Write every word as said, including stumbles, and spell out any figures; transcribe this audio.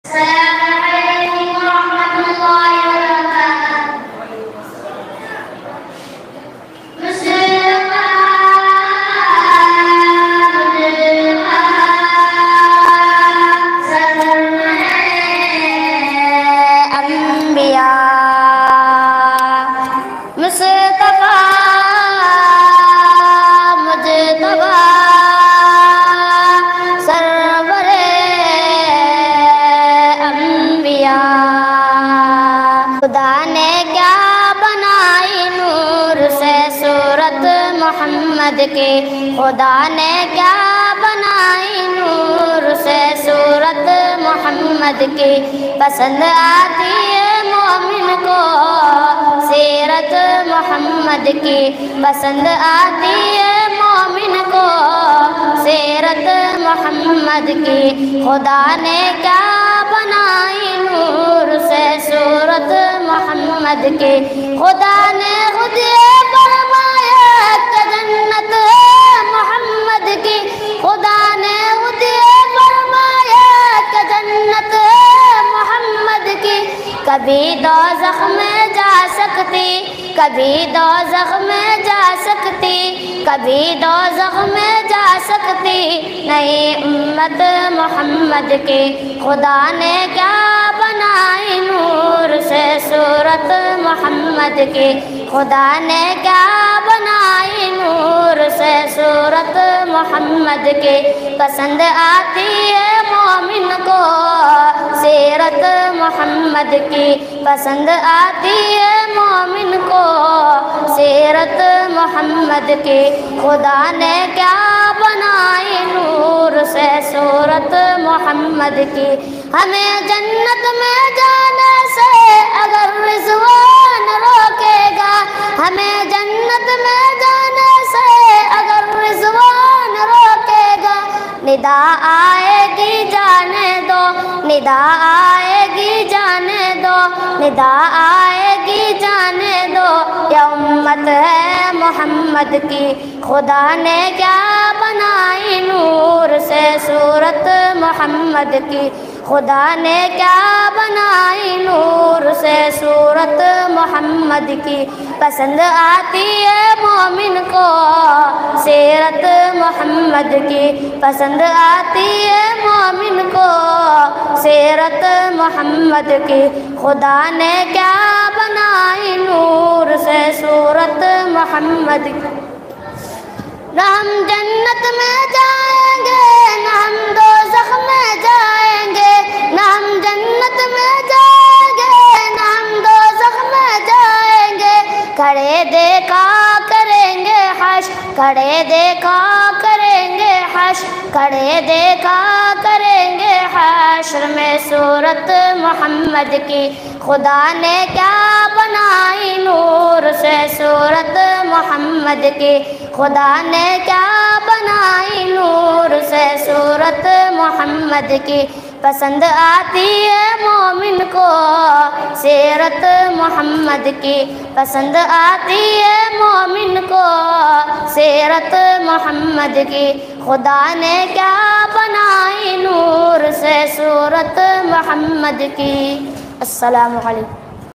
السلام علیکم ورحمۃ اللہ وبرکاتہ۔ خدا نے کیا بنائی نور سے صورت محمد کی، خدا نے کیا بنائی نور سے صورت محمد کی، پسند آتی ہے مومن کو سیرت محمد کی، پسند آتی ہے مومن کو سیرت محمد کی، خدا نے کیا بنائی نور سے صورت محمد کی، خدا نے خود یہ فرمایا کہ جنت محمد کی، خدا نے خود یہ فرمایا کہ جنت محمد کی، کبھی دوزخ میں جا سکتی، کبھی دوزخ میں جا سکتی، کبھی دوزخ میں جا سکتی نہیں امت محمد کی، خدا نے کیا بنائی نور سے صورت محمد کی، خدا نے کیا بنائی نور سے صورت محمد کی، پسند آتی ہے مومن کو سیرت محمد کی، پسند آتی ہے مومن کو سیرت محمد کی، خدا نے کیا بنائی نور سے صورت محمد کی، ہمیں جنت میں جانے سے اگر رضوان روکے گا، ہمیں جنت میں جانے سے اگر رضوان روکے گا، ندا آئے گی جانے دو، ندا آئے گی جانے دو، ندا آئے گی جانے دو، یا امت ہے محمد کی، خدا نے کیا بنائی نور سے صورت محمد کی، خدا نے کیا بنائی نور سے صورت محمد کی، پسند آتی ہے مومن کو سیرت محمد کی، پسند آتی ہے مومن کو سیرت محمد کی، خدا نے کیا بنائی نور سے صورت محمد کی، نہ ہم جنت میں جائیں گے نہ ہم دوزخ میں جائیں گے، نہ ہم جنت میں جائیں گے نہ ہم دوزخ میں جائیں گے، کھڑے دیکھا کریں گے حشر، کھڑے دیکھا کریں گے حشر، کھڑے دیکھا کریں گے حشر میں صورت محمد کی، خدا نے کیا بنائی نور سے صورت محمد کی، خدا نے کیا بنائی نور سے صورت محمد کی، پسند آتی ہے مومن کو سیرت محمد کی، پسند آتی ہے مومن کو سیرت محمد کی، خدا نے کیا بنائی نور سے صورت محمد کی۔ السلام علیکم۔